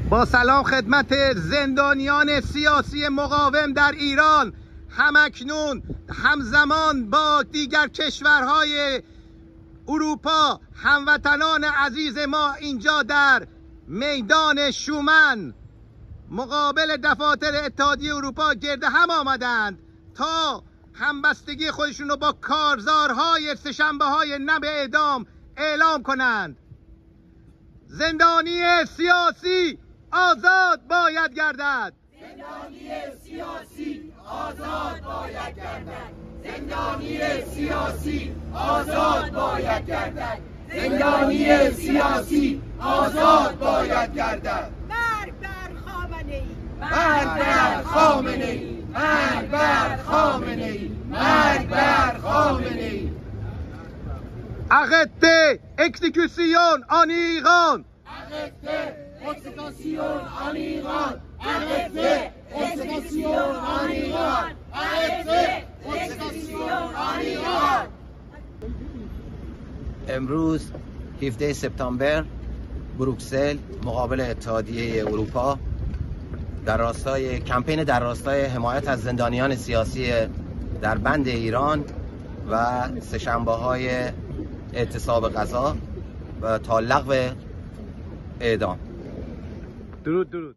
با سلام خدمت زندانیان سیاسی مقاوم در ایران، همکنون همزمان با دیگر کشورهای اروپا، هموطنان عزیز ما اینجا در میدان شومن مقابل دفاتر اتحادیه اروپا گرد هم آمدند تا همبستگی خودشون رو با کارزارهای سه‌شنبه‌های نم اعدام اعلام کنند. زندانی سیاسی آزاد باید گردد. زندانی سیاسی آزاد باید گردد. زندانی سیاسی آزاد باید گردد. زندانی سیاسی آزاد باید گردد. مرگ بر خامنه‌ای، مرگ بر خامنه‌ای، مرگ بر خامنه‌ای، مرگ بر خامنه‌ای. Arrêtez exécution en Iran. Arrêtez exécution en Iran. Arrêtez exécution en Iran. Arrêtez exécution en Iran. امروز 17 سپتامبر بروکسل مقابل اتحادیه اروپا در راستای کمپین در راستای حمایت از زندانیان سیاسی در بند ایران و سه‌شنبه‌های اعتصاب غذا و تا لغو اعدام. درود.